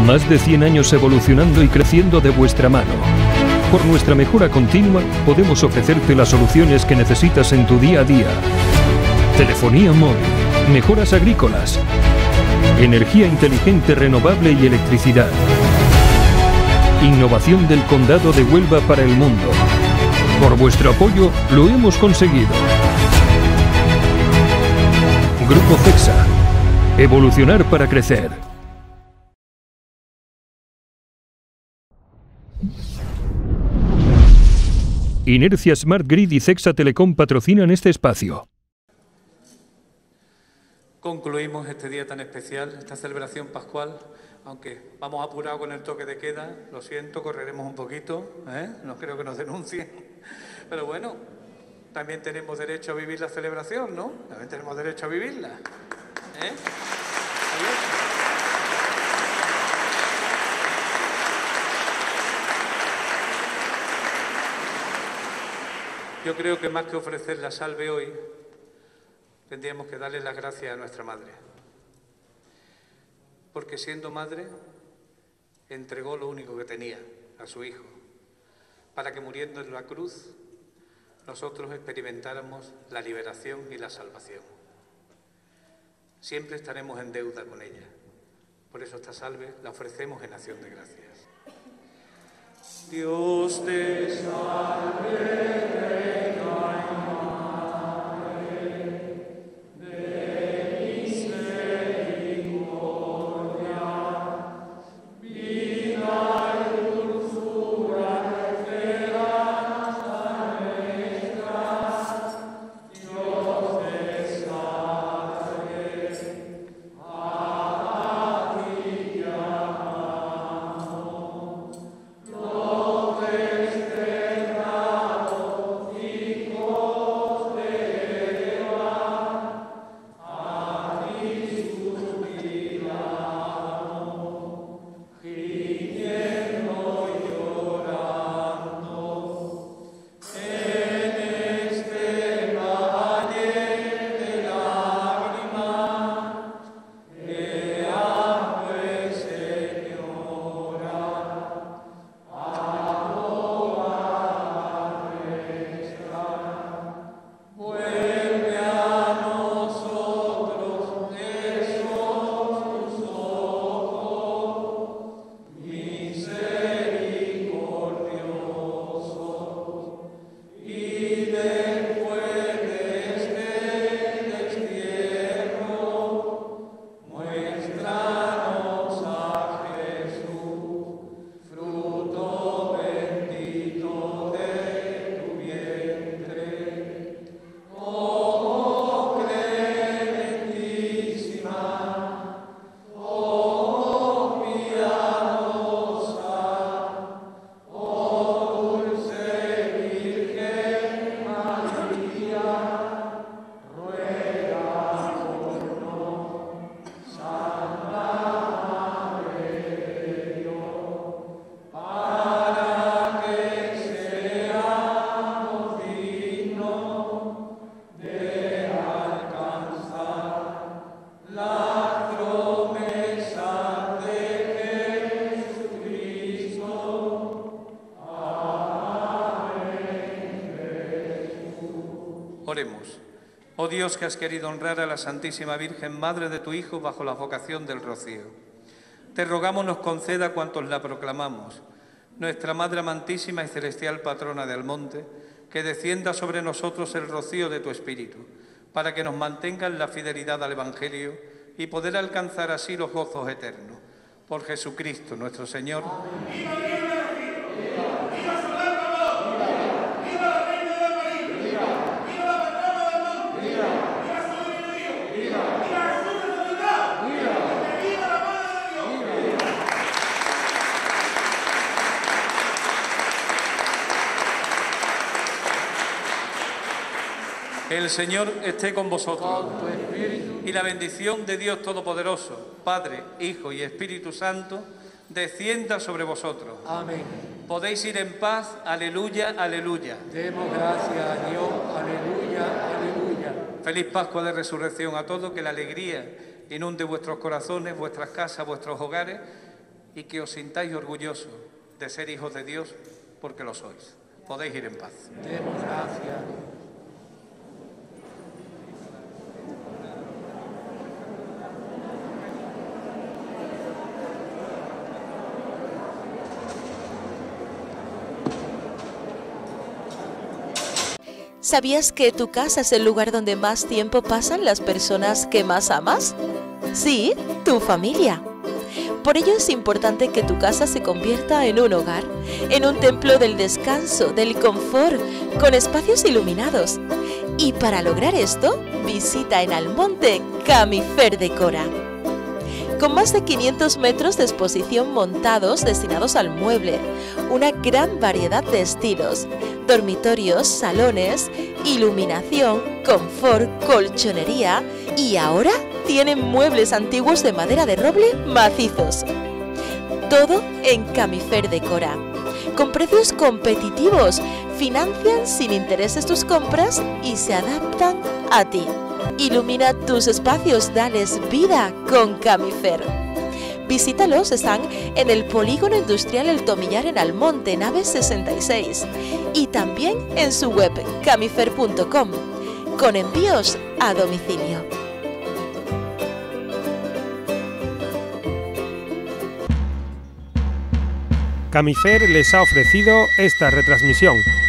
Más de 100 años evolucionando y creciendo de vuestra mano. Por nuestra mejora continua, podemos ofrecerte las soluciones que necesitas en tu día a día. Telefonía móvil, mejoras agrícolas, energía inteligente renovable y electricidad. Innovación del Condado de Huelva para el mundo. Por vuestro apoyo, lo hemos conseguido. Grupo CEXA. Evolucionar para crecer. Inercia Smart Grid y CEXA Telecom patrocinan este espacio. Concluimos este día tan especial, esta celebración pascual, aunque vamos apurados con el toque de queda, lo siento, correremos un poquito, no creo que nos denuncien, pero bueno, también tenemos derecho a vivir la celebración, ¿no? También tenemos derecho a vivirla. Yo creo que más que ofrecer la salve hoy, tendríamos que darle las gracias a nuestra madre. Porque siendo madre, entregó lo único que tenía, a su hijo, para que muriendo en la cruz, nosotros experimentáramos la liberación y la salvación. Siempre estaremos en deuda con ella. Por eso esta salve la ofrecemos en acción de gracias. Dios te salve, Oremos. Oh Dios, que has querido honrar a la Santísima Virgen, Madre de tu Hijo, bajo la vocación del rocío. Te rogamos nos conceda cuantos la proclamamos, nuestra Madre amantísima y celestial patrona de Almonte, que descienda sobre nosotros el rocío de tu Espíritu, para que nos mantenga en la fidelidad al Evangelio y poder alcanzar así los gozos eternos. Por Jesucristo nuestro Señor. Amén. El Señor esté con vosotros. Y la bendición de Dios Todopoderoso, Padre, Hijo y Espíritu Santo, descienda sobre vosotros. Amén. Podéis ir en paz. Aleluya, aleluya. Demos gracias a Dios. Aleluya, aleluya. Feliz Pascua de Resurrección a todos. Que la alegría inunde vuestros corazones, vuestras casas, vuestros hogares y que os sintáis orgullosos de ser hijos de Dios porque lo sois. Podéis ir en paz. Demos gracias. ¿Sabías que tu casa es el lugar donde más tiempo pasan las personas que más amas? Sí, tu familia. Por ello es importante que tu casa se convierta en un hogar, en un templo del descanso, del confort, con espacios iluminados. Y para lograr esto, visita en Almonte Camifer Decora. Con más de 500 metros de exposición montados destinados al mueble, una gran variedad de estilos, dormitorios, salones, iluminación, confort, colchonería y ahora tienen muebles antiguos de madera de roble macizos. Todo en Camifer Decora. Con precios competitivos, financian sin intereses tus compras y se adaptan a ti. Ilumina tus espacios, dales vida con Camifer. Visítalos, están en el Polígono Industrial El Tomillar en Almonte, nave 66, y también en su web camifer.com, con envíos a domicilio. Camifer les ha ofrecido esta retransmisión.